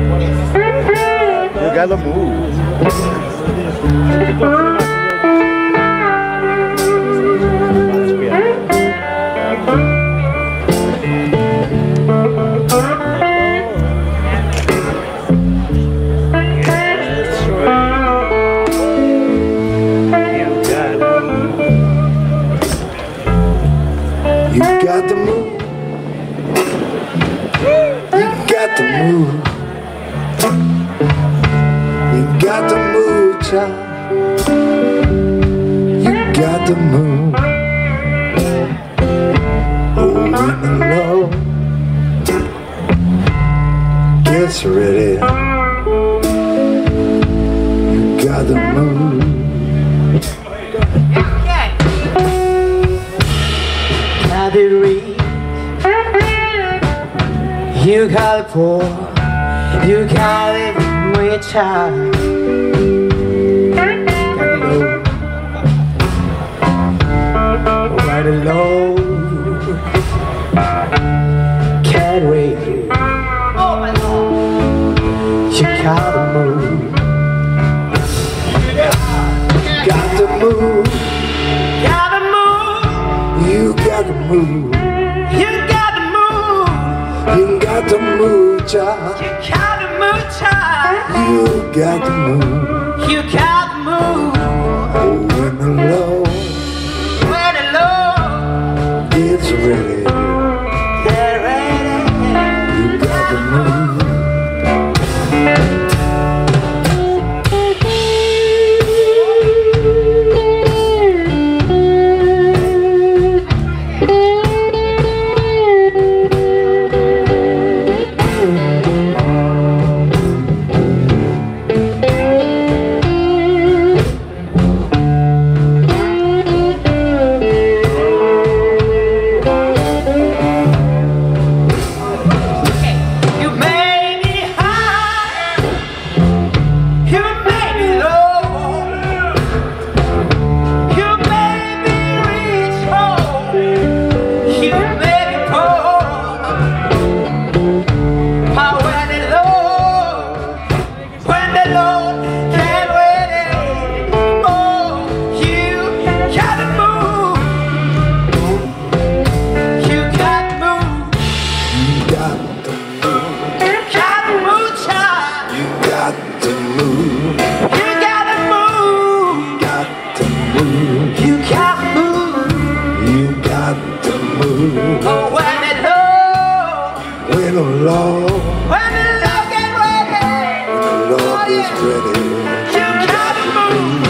You gotta move. You got to move. You got to move. You got to move, child. You got to move. Oh, when the Lord gets ready, you got to move. Got it read. You got it pour. You got it reach out. Got low. Right low. Can't wait. You gotta move. Got to move. Gotta move. You got to move. You gotta move. You got to move, child. You gotta move, child. You got to move. You gotta move. Oh, when the Lord When the Lord gets ready, get ready, you got to move. you made me high, you made me low, you made me reach home, you made me poor. How when the Lord get ready, oh, you gotta move, you gotta move. You got to move. Gotta move, child. You got to move. You gotta move. Got to move. You gotta move. You got to move. Oh, when the When the Lord get ready, is ready, you gotta move.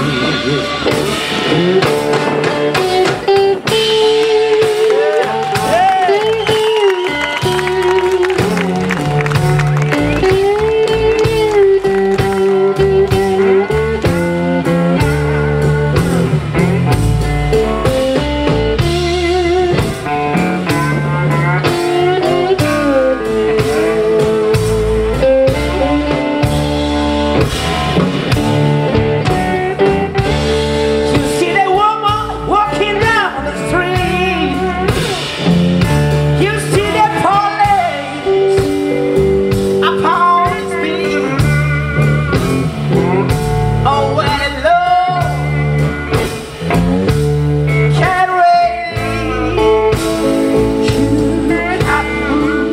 You see that woman walking down the street. You see that police upon his feet. Oh, when the Lord get ready, you gotta move.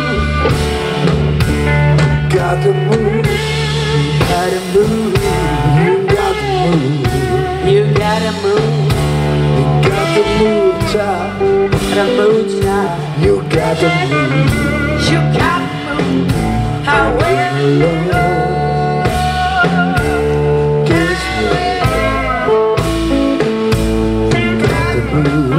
got to move. Gotta move. You got to move. You gotta move. You got to move, child. Gotta move, child. You got to move. You gotta move. How when The Lord gets ready, you got to move.